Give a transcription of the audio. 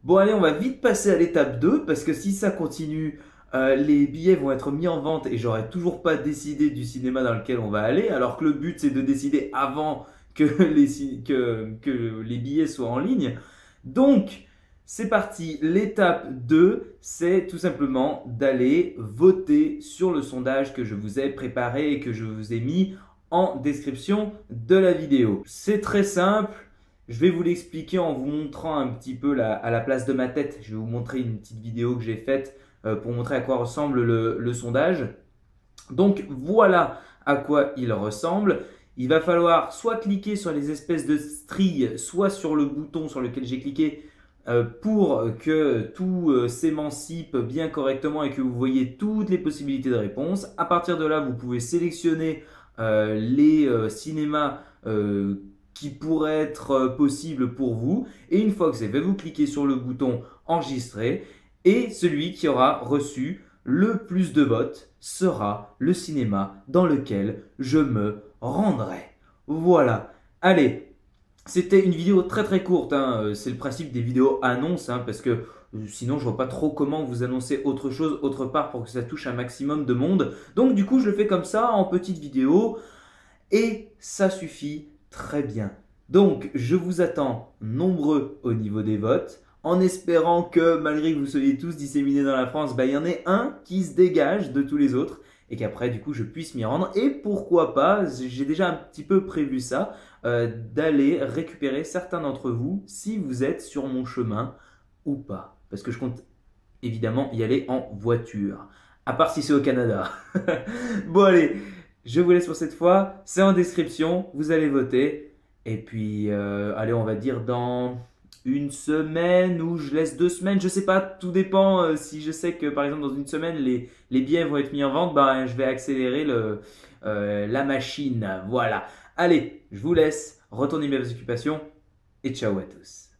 Bon allez, on va vite passer à l'étape 2 parce que si ça continue, les billets vont être mis en vente et j'aurai toujours pas décidé du cinéma dans lequel on va aller, alors que le but c'est de décider avant que que les billets soient en ligne. Donc, c'est parti. L'étape 2, c'est tout simplement d'aller voter sur le sondage que je vous ai préparé et que je vous ai mis en description de la vidéo. C'est très simple. Je vais vous l'expliquer en vous montrant un petit peu à la place de ma tête. Je vais vous montrer une petite vidéo que j'ai faite pour montrer à quoi ressemble le sondage. Donc voilà à quoi il ressemble. Il va falloir soit cliquer sur les espèces de stries, soit sur le bouton sur lequel j'ai cliqué pour que tout s'émancipe bien correctement et que vous voyez toutes les possibilités de réponse. À partir de là, vous pouvez sélectionner les cinémas qui pourraient être possibles pour vous. Et une fois que c'est fait, vous cliquez sur le bouton enregistrer et celui qui aura reçu le plus de votes sera le cinéma dans lequel je me rendrai. Voilà. Allez, c'était une vidéo très courte, hein. C'est le principe des vidéos annonces, hein, parce que sinon je vois pas trop comment vous annoncer autre chose autre part pour que ça touche un maximum de monde. Donc du coup je le fais comme ça en petite vidéo et ça suffit très bien. Donc je vous attends nombreux au niveau des votes en espérant que malgré que vous soyez tous disséminés dans la France, il y en ait un qui se dégage de tous les autres et qu'après du coup je puisse m'y rendre et pourquoi pas, j'ai déjà un petit peu prévu ça, d'aller récupérer certains d'entre vous si vous êtes sur mon chemin ou pas. Parce que je compte évidemment y aller en voiture, à part si c'est au Canada. Bon allez, je vous laisse pour cette fois, c'est en description, vous allez voter et puis allez on va dire dans une semaine ou je laisse 2 semaines, je sais pas, tout dépend. Si je sais que par exemple dans une semaine les billets vont être mis en vente, ben, je vais accélérer la machine. Voilà. Allez, je vous laisse, retournez bien vos occupations et ciao à tous.